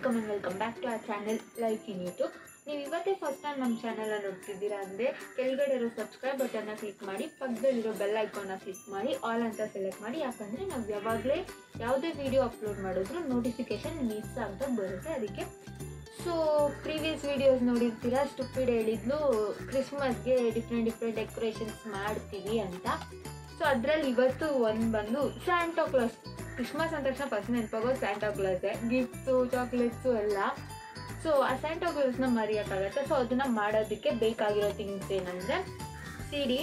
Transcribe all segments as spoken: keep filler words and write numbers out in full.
Welcome and welcome back to our channel life in YouTube. ನೀವು ಇವತ್ತೇ first time ನಮ್ಮ ಚಾನಲ್ನ ನೋಡ್ತಿದ್ದೀರಾ ಅಂದರೆ ಕೆಳಗಡೆ ಇರೋ ಸಬ್ಸ್ಕ್ರೈಬ್ ಬಟನ್ನ ಕ್ಲಿಕ್ ಮಾಡಿ, ಪಕ್ಕದಲ್ಲಿರೋ ಬೆಲ್ ಐಕಾನ್ನ ಕ್ಲಿಕ್ ಮಾಡಿ, ಆಲ್ ಅಂತ ಸೆಲೆಕ್ಟ್ ಮಾಡಿ. ಯಾಕಂದರೆ ನಾವು ಯಾವಾಗಲೇ ಯಾವುದೇ ವಿಡಿಯೋ ಅಪ್ಲೋಡ್ ಮಾಡಿದ್ರು ನೋಟಿಫಿಕೇಷನ್ ಮಿಸ್ ಅಂತ ಬರುತ್ತೆ. ಅದಕ್ಕೆ ಸೊ ಪ್ರೀವಿಯಸ್ ವೀಡಿಯೋಸ್ ನೋಡಿರ್ತೀರಾ, ಸ್ಟುಪಿಡ್ ಹೇಳಿದ್ಲು ಕ್ರಿಸ್ಮಸ್ಗೆ ಡಿಫ್ರೆಂಟ್ ಡಿಫ್ರೆಂಟ್ ಡೆಕೋರೇಷನ್ಸ್ ಮಾಡ್ತೀವಿ ಅಂತ. ಸೊ ಅದರಲ್ಲಿ ಇವತ್ತು ಒಂದು ಬಂದು ಸ್ಯಾಂಟಾ ಕ್ಲಾಸ್. ಕ್ರಿಸ್ಮಸ್ ಅಂದ ತಕ್ಷಣ ಫಸ್ಟ್ ನೆನಪಾಗೋದು ಸ್ಯಾಂಟಾ ಕ್ಲಾಸೇ, ಗಿಫ್ಟ್ಸು ಚಾಕ್ಲೇಟ್ಸು ಎಲ್ಲ. ಸೊ ಆ ಸ್ಯಾಂಟಾ ಕ್ಲಾಸ್ನ ಮರೆಯೋಕ್ಕಾಗತ್ತೆ. ಸೊ ಅದನ್ನು ಮಾಡೋದಕ್ಕೆ ಬೇಕಾಗಿರೋ ಥಿಂಗ್ಸ್ ಏನಂದರೆ ಸಿಡಿ,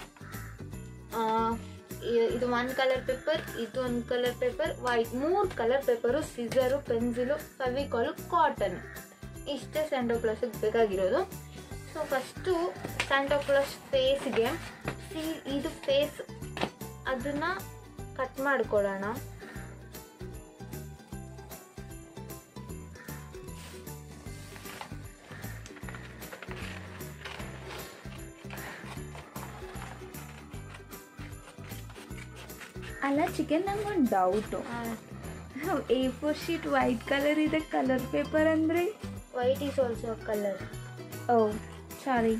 ಇದು ಒನ್ ಕಲರ್ ಪೇಪರ್, ಇದು ಒಂದು ಕಲರ್ ಪೇಪರ್, ವೈಟ್ ಮೂರು colour paper, scissor, pencil, Fevicol, cotton. ಇಷ್ಟೇ ಸ್ಯಾಂಟಾ ಕ್ಲಾಸಿಗೆ ಬೇಕಾಗಿರೋದು. ಸೊ ಫಸ್ಟು ಸ್ಯಾಂಟಾ ಕ್ಲಾಸ್ ಫೇಸ್ಗೆ ಸಿ ಇದು ಫೇಸ್ ಅದನ್ನು ಕಟ್ ಮಾಡ್ಕೊಳ್ಳೋಣ. ಅಲ್ಲ ಚಿಕನ್, ನಂಗೊಂದು doubt. A four sheet white colour ಇದೆ, ಕಲರ್ ಪೇಪರ್ ಅಂದರೆ white is also colour. Oh sorry.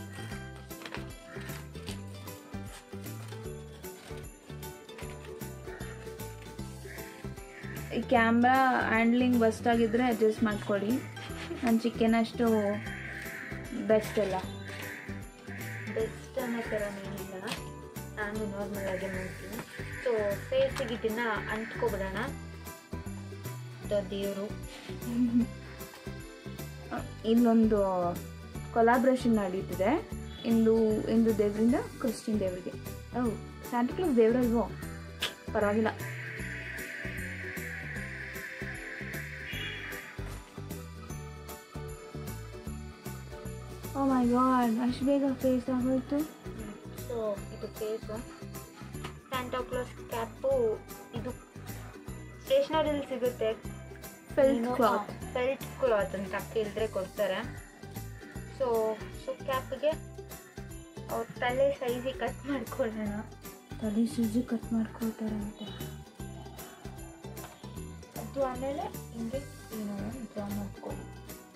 ಈ ಕ್ಯಾಮ್ರಾ ಹ್ಯಾಂಡ್ಲಿಂಗ್ ಬೆಸ್ಟ್ ಆಗಿದ್ದರೆ ಅಡ್ಜಸ್ಟ್ ಮಾಡ್ಕೊಳ್ಳಿ. ನನ್ನ ಚಿಕನ್ ಅಷ್ಟು ಬೆಸ್ಟ್ ಅಲ್ಲ. ಬೆಸ್ಟ್ ಅನ್ನೋ ಥರ ಏನಿಲ್ಲ, ನಾನು ನಾರ್ಮಲ್ ಆಗಿ ಮಾಡ್ತೀನಿ. ಸೊ ಫೇಸಿಗೆ ಇದನ್ನು ಅಂಟ್ಕೊಬಿಡೋಣ. ದೇವರು ಇಲ್ಲೊಂದು ಕೊಲಾಬ್ರೇಷನ್ ನಡೀತಿದೆ ಇಂದು ಇಂದು ದೇವರಿಂದ ಕ್ರಿಶ್ಚಿಯನ್ ದೇವರಿಗೆ. ಓ ಸ್ಯಾಂಟಾ ಕ್ಲಾಸ್ ದೇವರಲ್ವೋ, ಪರವಾಗಿಲ್ಲ. ಓ ಮೈ ಗಾಡ್, ಅಷ್ಟು ಬೇಗ ಫೇಸ್ ಆಗೋಯ್ತು. ಸೊ ಇದು ಫೇಸು. ಸ್ಯಾಂಟಾ ಕ್ಲಾಸ್ ಕ್ಯಾಪು ಇದು ಸ್ಟೇಷನರಿಲಿ ಸಿಗುತ್ತೆ. ಫೆಲ್ಟ್ ಕ್ಲಾತ್ ಫೆಲ್ಟ್ ಕ್ಲಾತ್ ಅಂತ ಕೇಳಿದ್ರೆ ಕೊಡ್ತಾರೆ. ಸೊ ಸೊ ಕ್ಯಾಪ್ಗೆ ಅವ್ರ ತಲೆ ಸೈಜಿಗೆ ಕಟ್ ಮಾಡ್ಕೊಳ್ಳೋಣ. ತಲೆ ಸೈಜಿ ಕಟ್ ಮಾಡ್ಕೊಳ್ತಾರಂತೆ. ಅದು ಆಮೇಲೆ ಹಿಂಗೆ ಏನೋ ಡ್ರಾ ಮಾಡ್ಕೊಳ್ಳಿ.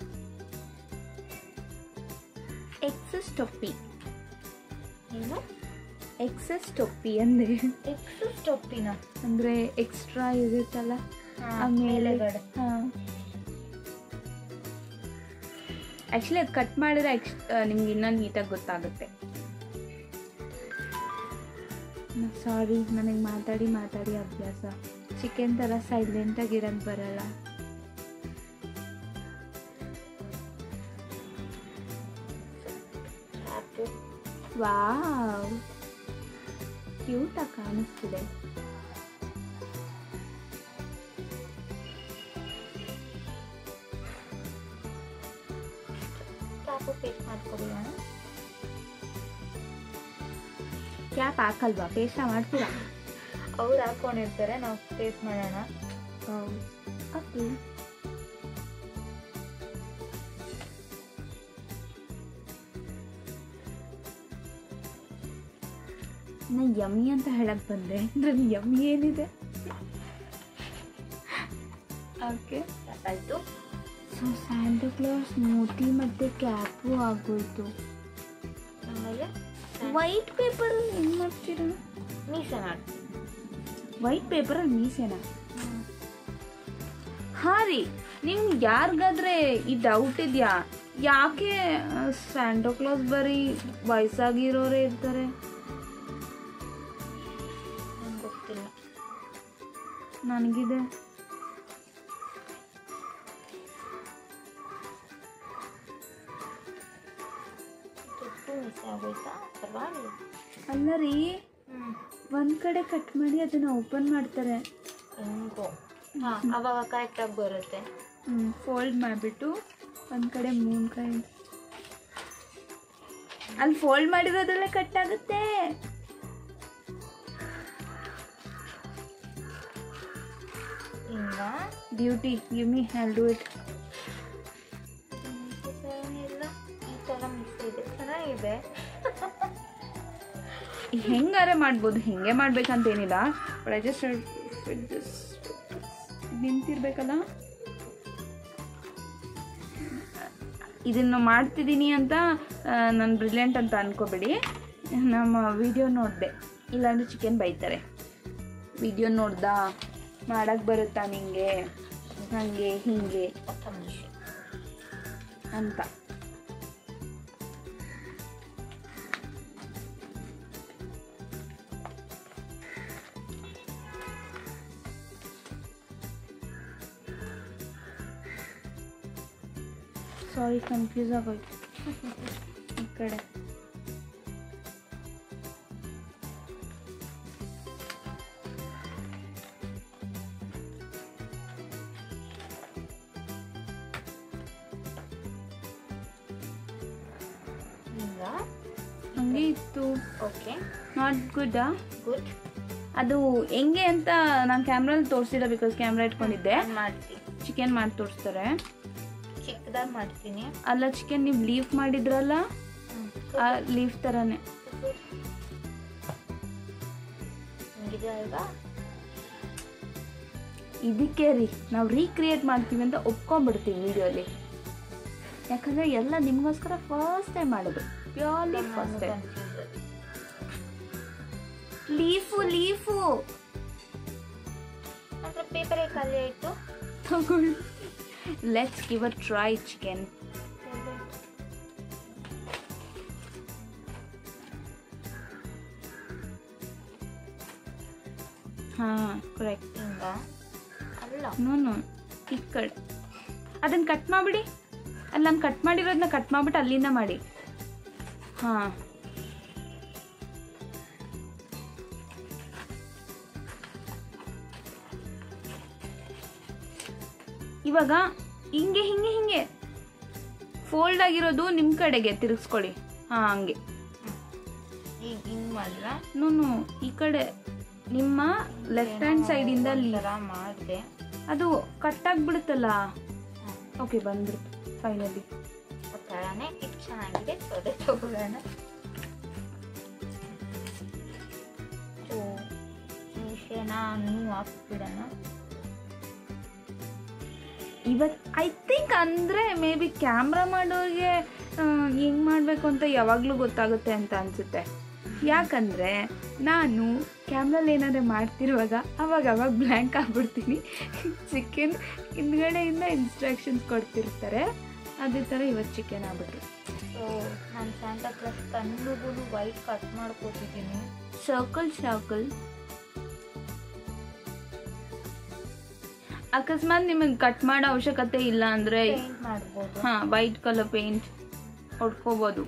ಎಕ್ಸಸ್ ಟೊಪ್ಪಿ. ಏನು ಎಕ್ಸಸ್ ಟೊಪ್ಪಿ ಅಂದರೆ ಎಕ್ಸಸ್ ಟೊಪ್ಪಿನ ಅಂದರೆ ಎಕ್ಸ್ಟ್ರಾ ಇರುತ್ತಲ್ಲ ಆಮೇಲೆ. ಹಾಂ, ಆ್ಯಕ್ಚುಲಿ ಅದು ಕಟ್ ಮಾಡಿದ್ರೆ ಎಕ್ಸ್ ನಿಮ್ಗೆ ಇನ್ನೂ ನೀಟಾಗಿ ಗೊತ್ತಾಗುತ್ತೆ. ಸಾರಿ, ನನಗೆ ಮಾತಾಡಿ ಮಾತಾಡಿ ಅಭ್ಯಾಸ. ಚಿಕನ್ ಥರ ಸೈಲೆಂಟಾಗಿರೋದು ಬರಲ್ಲ. ವಾವ್, ಕ್ಯೂಟಾಗಿ ಕಾಣಿಸ್ತಿದೆ. ಕ್ಯಾಪು ಪೇಸ್ಟ್ ಮಾಡ್ಕೊಳ್ಳೋಣ. ಕ್ಯಾಪ್ ಹಾಕಲ್ವಾ? ಪೇಸ್ಟ್ ಮಾಡ್ತೀರಾ? ಅವ್ರು ಹಾಕೊಂಡಿರ್ತಾರೆ, ನಾವು ಪೇಸ್ಟ್ ಮಾಡೋಣ. ಓಕೆ, ನಾ ಯಮ್ಮಿ ಅಂತ ಹೇಳಕ್ ಬಂದೆ, ಅದ್ರಲ್ಲಿ ಯಮ್ಮಿ ಏನಿದೆ? ಓಕೆ ಆಯಿತು. ಸೊ ಸ್ಯಾಂಟಾ ಕ್ಲಾಸ್ ಮೂತಿ ಮತ್ತು ಕ್ಯಾಪು ಆಗೋಯ್ತು. ಆಮೇಲೆ ವೈಟ್ ಪೇಪರ್ ಏನು ಮಾಡ್ತೀರಾ? ಮೀಸೆ ಮಾಡ್ತೀನಿ. ವೈಟ್ ಪೇಪರಲ್ಲಿ ಮೀಸೆನಾ? ಹಾಂ ರೀ, ನಿಮ್ಗೆ ಯಾರಿಗಾದ್ರೆ ಈ ಡೌಟ್ ಇದೆಯಾ, ಯಾಕೆ ಸ್ಯಾಂಟಾ ಕ್ಲಾಸ್ ಬರೀ ವಯಸ್ಸಾಗಿರೋರೇ ಇರ್ತಾರೆ? ಗೊತ್ತಿಲ್ಲ ನನಗಿದೆ. ಮಿಸ್ ಆಗೋಯ್ತಾ? ಪರವಾಗಿಲ್ಲ. ಅಲ್ಲ ರೀ, ಹ್ಞೂ ಒಂದು ಕಡೆ ಕಟ್ ಮಾಡಿ ಅದನ್ನು ಓಪನ್ ಮಾಡ್ತಾರೆ. ಹೆಂಗೋ ಹಾಂ, ಅವಾಗ ಕರೆಕ್ಟಾಗಿ ಬರುತ್ತೆ. ಹ್ಞೂ ಫೋಲ್ಡ್ ಮಾಡಿಬಿಟ್ಟು ಒಂದು ಕಡೆ ಮೂರು ಕೈ ಅಲ್ಲಿ ಫೋಲ್ಡ್ ಮಾಡಿರೋದ್ರಲ್ಲೇ ಕಟ್ ಆಗುತ್ತೆ. ಹಿಂಗ beauty, give me, I'll do it. ಇಲ್ಲ, ಈ ಥರ ಮಿಸ್ ಇದೆ, ಚೆನ್ನಾಗಿದೆ. ಹೆಂಗಾರೆ ಮಾಡ್ಬೋದು, ಹೆಂಗೆ ಮಾಡ್ಬೇಕಂತೇನಿಲ್ಲ. ಬಟ್ ಐ ಜಸ್ಟ್ ನಿಂತಿರ್ಬೇಕಲ್ಲ. ಇದನ್ನು ಮಾಡ್ತಿದ್ದೀನಿ ಅಂತ ನಾನು ಬ್ರಿಲಿಯಂಟ್ ಅಂತ ಅನ್ಕೋಬೇಡಿ. ನಮ್ಮ ವಿಡಿಯೋ ನೋಡಿದೆ, ಇಲ್ಲಾಂದರೆ ಚಿಕನ್ ಬೈತಾರೆ. ವಿಡಿಯೋ ನೋಡ್ದಾ, ಮಾಡೋಕ್ಕೆ ಬರುತ್ತಾ ನಿಂಗೆ, ಹಾಗೆ ಹೀಗೆ ಅಂತ. ಸಾರಿ, ಕನ್ಫ್ಯೂಸ್ ಆಗೋಯ್ತು ಈ ಕಡೆ. ಹಂಗೆ ಇತ್ತು. ಓಕೆ, ನಾಟ್ ಗುಡ್ಡಾ? ಗುಡ್. ಅದು ಹೆಂಗೆ ಅಂತ ನಾನು ಕ್ಯಾಮ್ರಲ್ಲಿ ತೋರಿಸಿಲ್ಲ, ಬಿಕಾಸ್ ಕ್ಯಾಮ್ರಾ ಇಟ್ಕೊಂಡಿದ್ದೆ. ಮಾಡ್ತೀನಿ, ಚಿಕನ್ ಮಾಡಿ ತೋರಿಸ್ತಾರೆ. ಚಿಕ್ಕದಾಗಿ ಮಾಡ್ತೀನಿ. ಅಲ್ಲ, ಚಿಕನ್ ನೀವು ಲೀಫ್ ಮಾಡಿದ್ರಲ್ಲ, ಆ ಲೀಫ್ ಥರನೇ ಇದಕ್ಕೆ ರೀ ನಾವು ರೀಕ್ರಿಯೇಟ್ ಮಾಡ್ತೀವಿ ಅಂತ ಒಪ್ಕೊಂಡ್ಬಿಡ್ತೀವಿ ವಿಡಿಯೋಲಿ. ಯಾಕಂದರೆ ಎಲ್ಲ ನಿಮಗೋಸ್ಕರ ಫಸ್ಟ್ ಟೈಮ್ ಮಾಡೋದು, purely first time. Leaf leaf ಪೇಪರೇ ಖಾಲಿ ಆಯಿತು. ತಗೊಳ್ಳಿ. Let's give a try chicken. ಹಾಂ, ಕರೆಕ್ಟ್. ಹಿಂಗ ಅಲ್ಲ, ನೋ ನೋ ಈ ಕಡೆ ಅದನ್ನು ಕಟ್ ಮಾಡಿಬಿಡಿ. ಅಲ್ಲಿ ನಾನು ಕಟ್ ಮಾಡಿರೋದನ್ನ ಕಟ್ ಮಾಡಿಬಿಟ್ಟು ಅಲ್ಲಿಂದ ಮಾಡಿ. ಹಾಂ, ಇವಾಗ ಹಿಂಗೆ ಹಿಂಗೆ ಹಿಂಗೆ ಫೋಲ್ಡ್ ಆಗಿರೋದು ನಿಮ್ಮ ಕಡೆಗೆ ತಿರುಗಿಸ್ಕೊಳ್ಳಿ. ಹಾಂ, ಹಂಗೆ. ಈಗ ಹಿಂಗೆ ಮಾಡಿದ್ರ ನೋ ಈ ಕಡೆ ನಿಮ್ಮ ಲೆಫ್ಟ್ ಹ್ಯಾಂಡ್ ಸೈಡಿಂದ ಮಾಡಿದೆ, ಅದು ಕಟ್ ಆಗಿಬಿಡುತ್ತಲ್ಲ. ಓಕೆ, ಬಂದ್ಬಿಡ್ತು ಫೈನಲಿ. ಥರನೇ ಇದು ಚೆನ್ನಾಗಿದೆ. ಸೊದೆ ತಗೊಳ್ಳೋಣ. ವಿಷಯನ ನೀವು ಹಾಕ್ಬಿಡೋಣ ಇವತ್ತು. ಐ ಥಿಂಕ್ ಅಂದರೆ ಮೇ ಬಿ ಕ್ಯಾಮ್ರಾ ಮಾಡೋರಿಗೆ ಹೆಂಗೆ ಮಾಡಬೇಕು ಅಂತ ಯಾವಾಗಲೂ ಗೊತ್ತಾಗುತ್ತೆ ಅಂತ ಅನಿಸುತ್ತೆ. ಯಾಕಂದರೆ ನಾನು ಕ್ಯಾಮ್ರಲ್ಲಿ ಏನಾದರೂ ಮಾಡ್ತಿರುವಾಗ ಅವಾಗ ಅವಾಗ ಬ್ಲ್ಯಾಂಕ್ ಆಗ್ಬಿಡ್ತೀನಿ. ಚಿಕನ್ ಹಿಂದ್ಗಡೆಯಿಂದ ಇನ್ಸ್ಟ್ರಕ್ಷನ್ಸ್ ಕೊಡ್ತಿರ್ತಾರೆ, ಅದೇ ಥರ ಇವತ್ತು ಚಿಕನ್ ಆಗ್ಬಿಟ್ರು. ಸೊ ನಾನು ಸ್ಯಾಂಟಾ ಕ್ಲಾಸ್ ಕಣ್ಣುಗಳು ವೈಟ್ ಕಟ್ ಮಾಡ್ಕೊತಿದ್ದೀನಿ. Circle circle. ಅಕಸ್ಮಾತ್ ನಿಮಗೆ ಕಟ್ ಮಾಡೋ ಅವಶ್ಯಕತೆ ಇಲ್ಲ ಅಂದರೆ ಮಾಡ್ಬೋದು. ಹಾಂ, ವೈಟ್ ಕಲರ್ ಪೇಂಟ್ ಹೊಡ್ಕೋಬೋದು.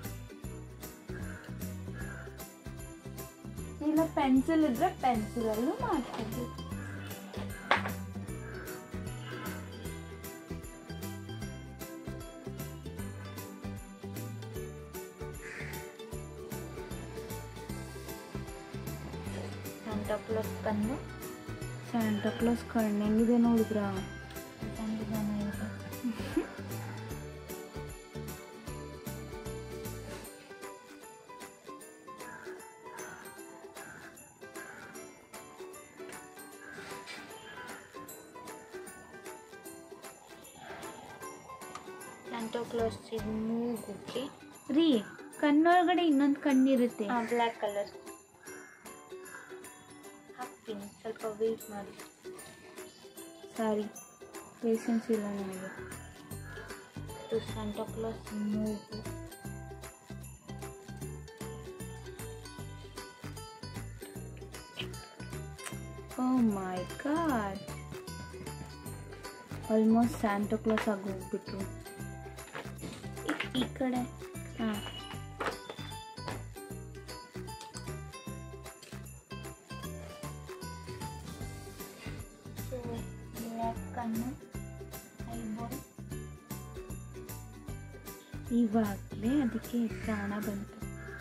ಇಲ್ಲ ಪೆನ್ಸಿಲ್ ಇದ್ರೆ ಪೆನ್ಸಿಲಲ್ಲೂ ಮಾಡ್ಬೋದು. ಸ್ಯಾಂಟಾ ಕ್ಲಾಸ್ ಕಣ್ಣು ಸ್ಯಾಂಟಾ ಕ್ಲಾಸ್ ಕಣ್ಣು ಹೆಂಗಿದೆ ನೋಡಿದ್ರಾ? ಸ್ಯಾಂಟಾ ಕ್ಲಾಸ್ ಮೂಗುಕ್ಕೆ ರೀ ಕಣ್ಣೊಳಗಡೆ ಇನ್ನೊಂದು ಕಣ್ಣಿರುತ್ತೆ, ಬ್ಲ್ಯಾಕ್ ಕಲರ್ ಹಾಕ್ತೀನಿ. ಸ್ವಲ್ಪ ವೇಟ್ ಮಾಡಿ. ಸಾರಿ, ಪೇಷನ್ಸ್ ಇಲ್ಲ ನನಗೆ. ಇದು ಸ್ಯಾಂಟಾ ಕ್ಲಾಸ್ ಮೂಗು. Oh my god, almost Santa Claus ಆಗಿ ಹೋಗ್ಬಿಟ್ರು. ಈ ಕಡೆ ಹಾಂ, ಬ್ಲ್ಯಾಕ್ ಕಣ್ಣು, ಐಬಾಲ್. ಇವಾಗಲೇ ಅದಕ್ಕೆ ಪ್ರಾಣ ಬಂತು.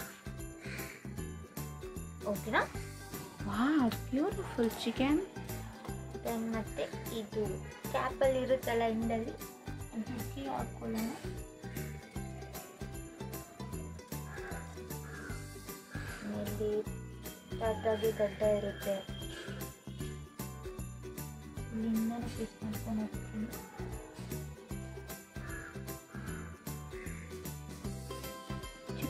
ಓಕೆನಾ? Wow, beautiful chicken. ದೆನ್ ಮತ್ತೆ ಇದು ಕ್ಯಾಪಲ್ಲಿ ಇರುತ್ತಲ್ಲ ಹಿಂದಲ್ಲಿ, ಅದಕ್ಕೆ ಹಾಕೊಳ್ಳೋಣ. ಇಲ್ಲಿ ಟಾಟಾಗಿ ಗಡ್ಡ ಇರುತ್ತೆ, ಇಲ್ಲಿಂದನೇ ಫಿಕ್ಸ್ ಮಾಡ್ಕೊಂಡು ಹೋಗ್ತೀನಿ.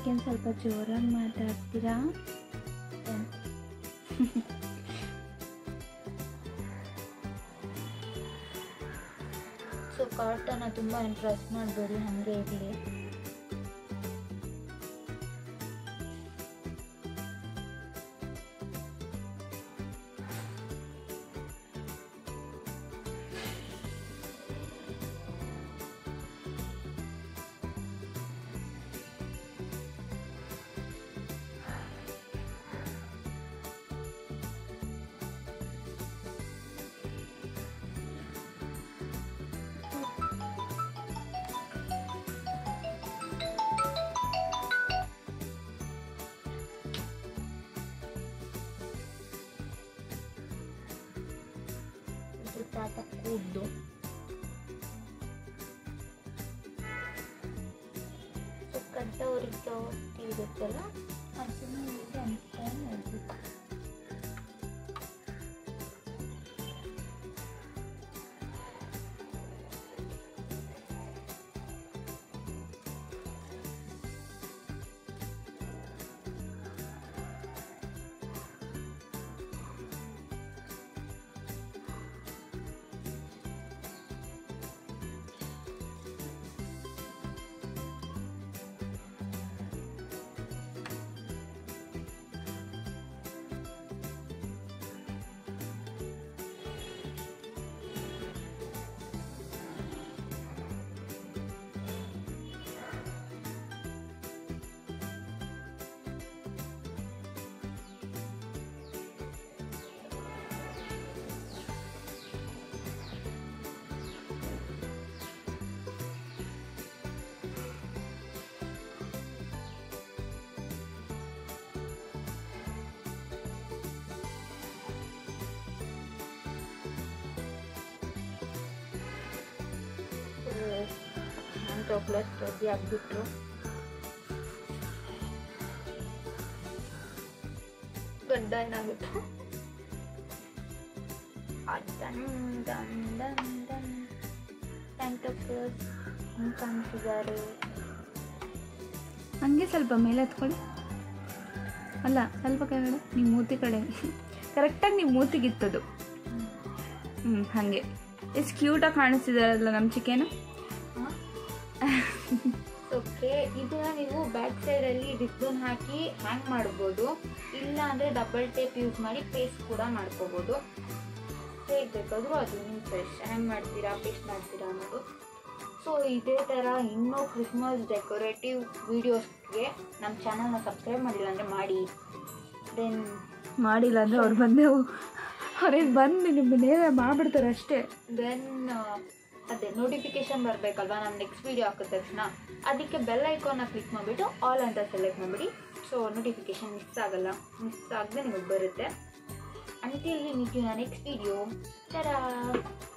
ಅದಕ್ಕೇನು ಸ್ವಲ್ಪ ಜೋರಾಗಿ ಮಾತಾಡ್ತೀರಾ? ಸೊ ಕಾರ್ಟನ್ನ ತುಂಬ ಪ್ರೆಸ್ ಮಾಡಬೇಡಿ, ಹಾಗೆ ಇರಲಿ. ತಾತ ಕೂದ್ದು ಕಡ್ಡವರಿಗೆ ಇರುತ್ತಲ್ಲ ಅದನ್ನು ಹೀಗೆ ಅಂತ ನೋಡ್ಬೇಕು. ಚಾಕ್ಲೇಟ್ ರೆಡಿ ಆಗಿಬಿಟ್ರು. ಗಡ್ಡ ಏನಾಗುತ್ತೆ ಹಿಂಗೆ ಕಾಣಿಸಿದ್ದಾರೆ. ಹಂಗೆ ಸ್ವಲ್ಪ ಮೇಲೆ ಹತ್ಕೊಳ್ಳಿ. ಅಲ್ಲ ಸ್ವಲ್ಪ ಕೆಳಗಡೆ, ನಿಮ್ಮ ಮೂತಿ ಕಡೆ ಕರೆಕ್ಟಾಗಿ ನಿಮ್ಮ ಮೂತಿಗಿತ್ತದು. ಹ್ಞೂ ಹಾಗೆ ಎಷ್ಟು ಕ್ಯೂಟಾಗಿ ಕಾಣಿಸ್ತಿದಾರಲ್ಲ ನಮ್ಮ ಚಿಕನ್. ಓಕೆ, ಇದನ್ನ ನೀವು ಬ್ಯಾಕ್ ಸೈಡಲ್ಲಿ ರಿಬ್ಬನ್ ಹಾಕಿ ಹ್ಯಾಂಗ್ ಮಾಡ್ಬೋದು, ಇಲ್ಲ ಅಂದರೆ ಡಬಲ್ ಟೇಪ್ ಯೂಸ್ ಮಾಡಿ ಪೇಸ್ಟ್ ಕೂಡ ಮಾಡ್ಕೋಬೋದು. ಹೇಗೆ ಬೇಕಾದರೂ ಅದು ನೀವು ಫ್ರೆಶ್ ಹ್ಯಾಂಗ್ ಮಾಡ್ತೀರಾ ಪೇಸ್ಟ್ ಮಾಡ್ತೀರಾ ಅನ್ನೋದು. ಸೊ ಇದೇ ಥರ ಇನ್ನೂ ಕ್ರಿಸ್ಮಸ್ ಡೆಕೋರೇಟಿವ್ ವೀಡಿಯೋಸ್ಗೆ ನಮ್ಮ ಚಾನಲ್ನ ಸಬ್ಸ್ಕ್ರೈಬ್ ಮಾಡಿಲ್ಲ ಅಂದರೆ ಮಾಡಿ. ದೆನ್ ಮಾಡಿಲ್ಲ ಅಂದರೆ ಅವ್ರು ಬಂದೆ ಅವ್ರೇನು ಬಂದು ನಿಮ್ಮ ನೇರ ಮಾಡಿಬಿಡ್ತಾರೆ ಅಷ್ಟೇ. ದೆನ್ ಅದೇ ನೋಟಿಫಿಕೇಶನ್ ಬರಬೇಕಲ್ವಾ ನಾನು ನೆಕ್ಸ್ಟ್ ವೀಡಿಯೋ ಹಾಕಿದ ತಕ್ಷಣ, ಅದಕ್ಕೆ ಬೆಲ್ ಐಕಾನ್ನ ಕ್ಲಿಕ್ ಮಾಡಿಬಿಟ್ಟು ಆಲ್ ಅಂತ ಸೆಲೆಕ್ಟ್ ಮಾಡಿಬಿಡಿ. ಸೊ ನೋಟಿಫಿಕೇಶನ್ ಮಿಸ್ ಆಗಲ್ಲ, ಮಿಸ್ ಆಗದೆ ನಿಮಗೆ ಬರುತ್ತೆ. Until we meet you in next video. Tata.